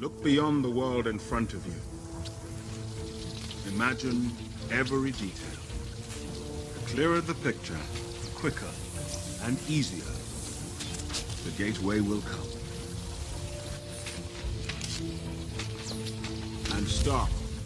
Look beyond the world in front of you. Imagine every detail. The clearer the picture, quicker and easier the gateway will come. And stop.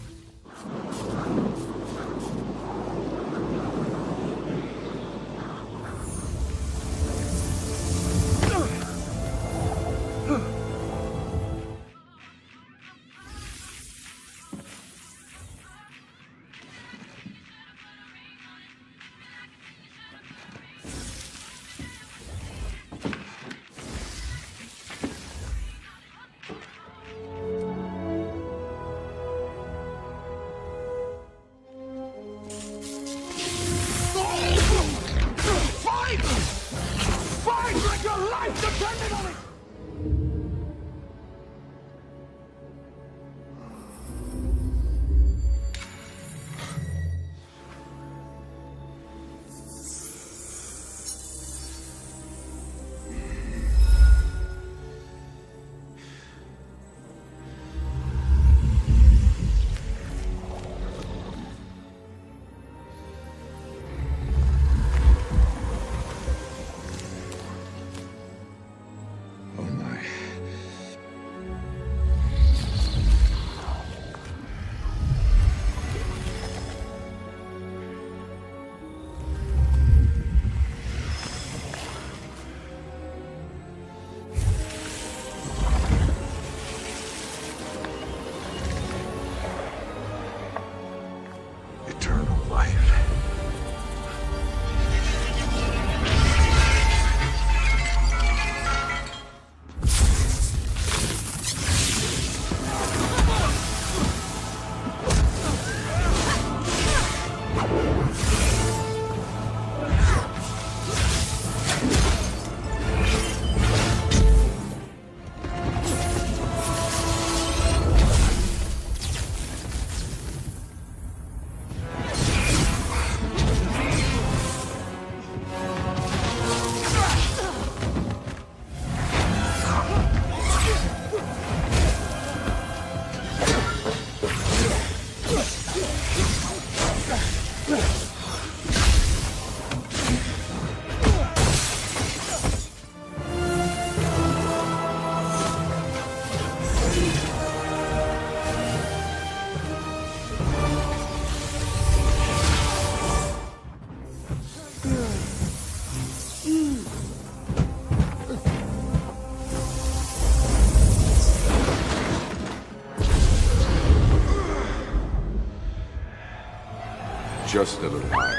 Just a little higher.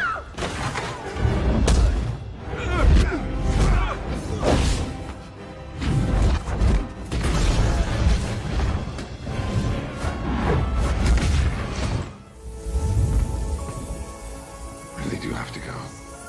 Really do have to go.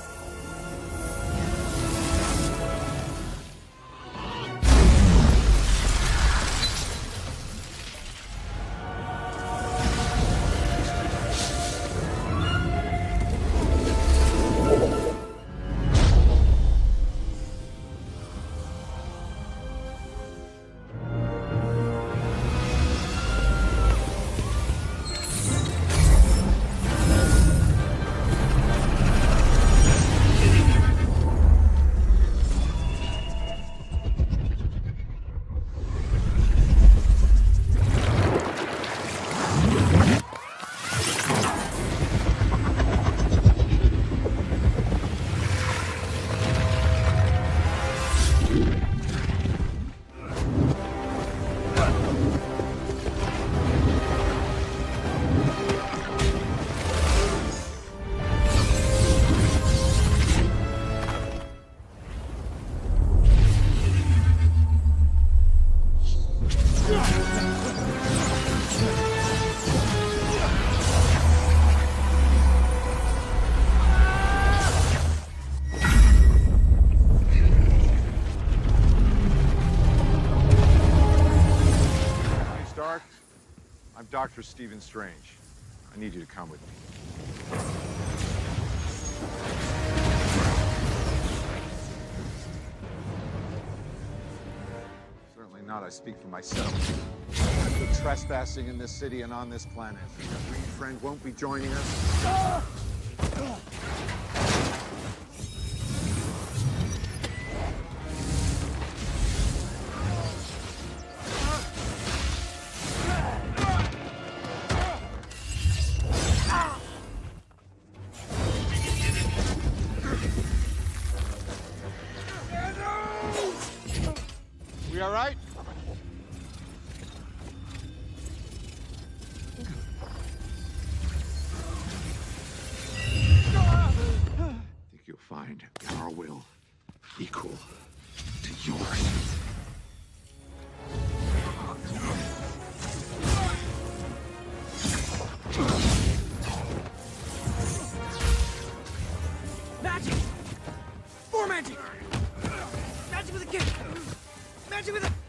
I'm Dr. Stephen Strange. I need you to come with me. Certainly not. I speak for myself. The trespassing in this city and on this planet. That green friend won't be joining us. We all right? Think you'll find our will equal to yours. Magic! More magic! Magic with a kick! Magic with a...